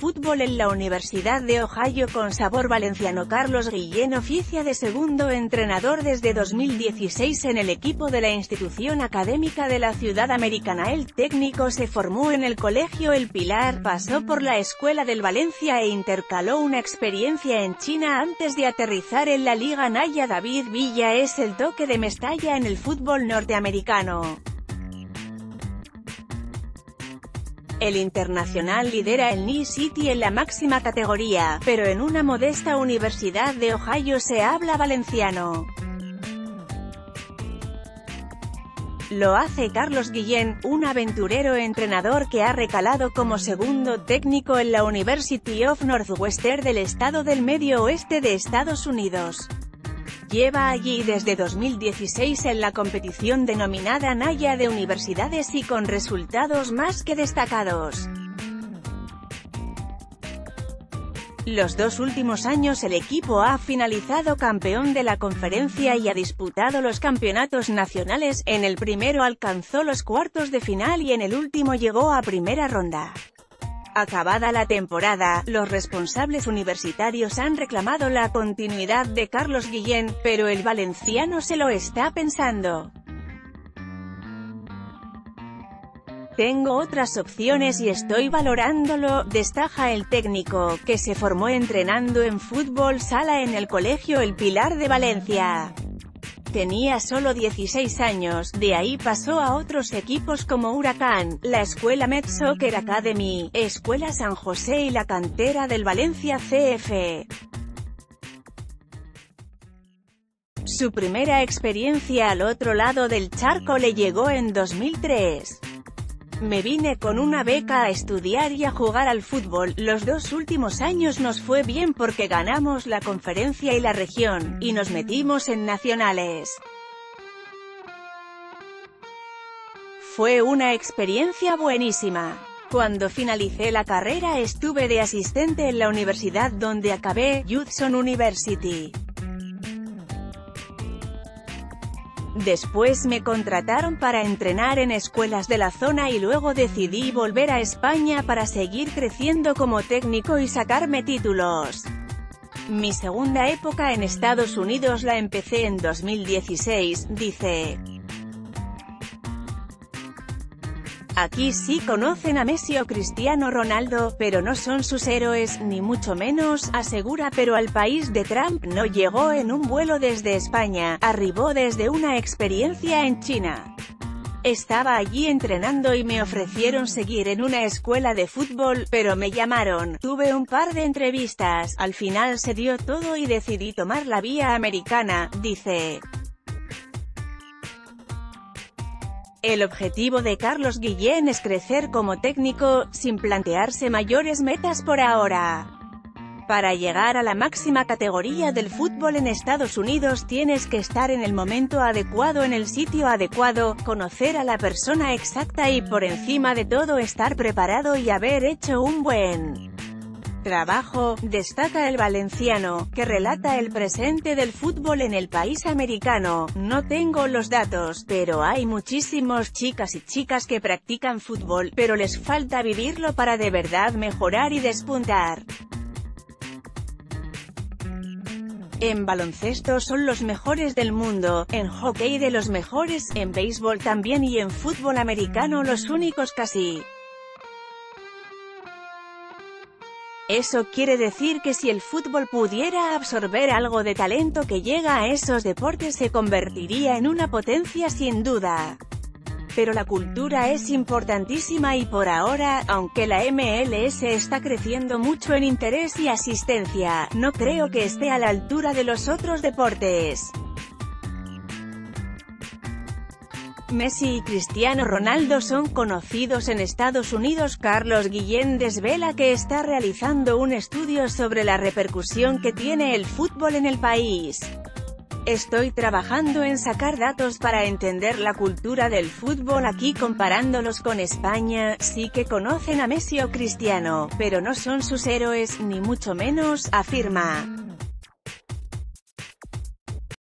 fútbol en la Universidad de Ohio con sabor valenciano. Carlos Guillén oficia de segundo entrenador desde 2016 en el equipo de la institución académica de la ciudad americana. El técnico se formó en el Colegio El Pilar, pasó por la Escuela del Valencia e intercaló una experiencia en China antes de aterrizar en la Liga Naya. David Villa es el toque de Mestalla en el fútbol norteamericano. El internacional lidera el New City en la máxima categoría, pero en una modesta universidad de Ohio se habla valenciano. Lo hace Carlos Guillén, un aventurero entrenador que ha recalado como segundo técnico en la University of Northwestern del estado del Medio Oeste de Estados Unidos. Lleva allí desde 2016 en la competición denominada Naya de Universidades y con resultados más que destacados. Los 2 últimos años el equipo ha finalizado campeón de la conferencia y ha disputado los campeonatos nacionales. En el primero alcanzó los cuartos de final y en el último llegó a primera ronda. Acabada la temporada, los responsables universitarios han reclamado la continuidad de Carlos Guillén, pero el valenciano se lo está pensando. Tengo otras opciones y estoy valorándolo, destaca el técnico, que se formó entrenando en fútbol sala en el Colegio El Pilar de Valencia. Tenía solo 16 años, de ahí pasó a otros equipos como Huracán, la Escuela Met Soccer Academy, Escuela San José y la cantera del Valencia CF. Su primera experiencia al otro lado del charco le llegó en 2003. Me vine con una beca a estudiar y a jugar al fútbol. Los 2 últimos años nos fue bien porque ganamos la conferencia y la región, y nos metimos en nacionales. Fue una experiencia buenísima. Cuando finalicé la carrera estuve de asistente en la universidad donde acabé, Hudson University. Después me contrataron para entrenar en escuelas de la zona y luego decidí volver a España para seguir creciendo como técnico y sacarme títulos. Mi segunda época en Estados Unidos la empecé en 2016, dice. Aquí sí conocen a Messi o Cristiano Ronaldo, pero no son sus héroes, ni mucho menos, asegura. Pero al país de Trump no llegó en un vuelo desde España, arribó desde una experiencia en China. Estaba allí entrenando y me ofrecieron seguir en una escuela de fútbol, pero me llamaron, tuve un par de entrevistas, al final se dio todo y decidí tomar la vía americana, dice. El objetivo de Carlos Guillén es crecer como técnico, sin plantearse mayores metas por ahora. Para llegar a la máxima categoría del fútbol en Estados Unidos tienes que estar en el momento adecuado en el sitio adecuado, conocer a la persona exacta y por encima de todo estar preparado y haber hecho un buen trabajo, destaca el valenciano, que relata el presente del fútbol en el país americano. No tengo los datos, pero hay muchísimos chicas y chicas que practican fútbol, pero les falta vivirlo para de verdad mejorar y despuntar. En baloncesto son los mejores del mundo, en hockey de los mejores, en béisbol también y en fútbol americano los únicos casi. Eso quiere decir que si el fútbol pudiera absorber algo de talento que llega a esos deportes se convertiría en una potencia sin duda. Pero la cultura es importantísima y por ahora, aunque la MLS está creciendo mucho en interés y asistencia, no creo que esté a la altura de los otros deportes. Messi y Cristiano Ronaldo son conocidos en Estados Unidos. Carlos Guillén desvela que está realizando un estudio sobre la repercusión que tiene el fútbol en el país. Estoy trabajando en sacar datos para entender la cultura del fútbol aquí comparándolos con España. Sí que conocen a Messi o Cristiano, pero no son sus héroes, ni mucho menos, afirma.